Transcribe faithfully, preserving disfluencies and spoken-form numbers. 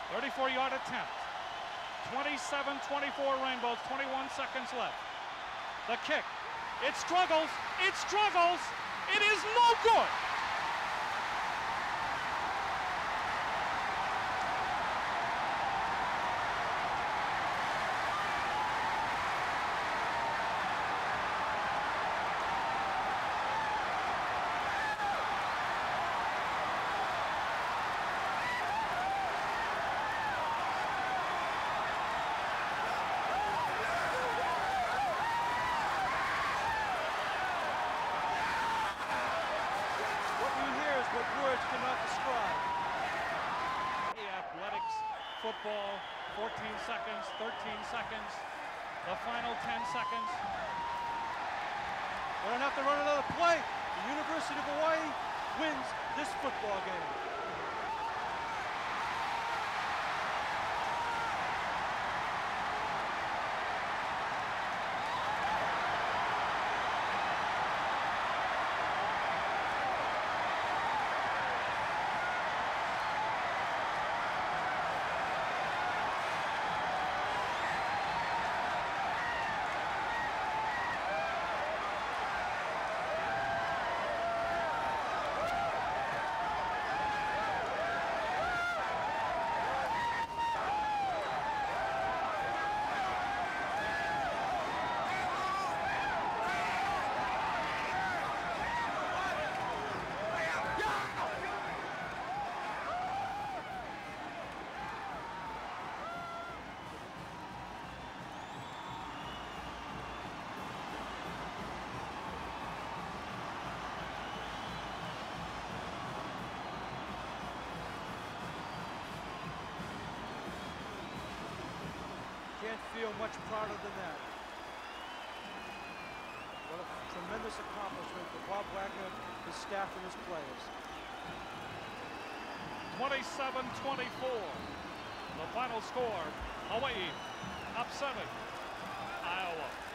thirty-four yard attempt. twenty-seven twenty-four Rainbows, twenty-one seconds left. The kick, it struggles, it struggles, it is no good. Football, fourteen seconds, thirteen seconds, the final ten seconds. We're gonna have to run another play. The University of Hawaii wins this football game. Can't feel much prouder than that. What a tremendous accomplishment for Bob Wagner, his staff, and his players. twenty-seven twenty-four. The final score, Hawaii upsetting Iowa.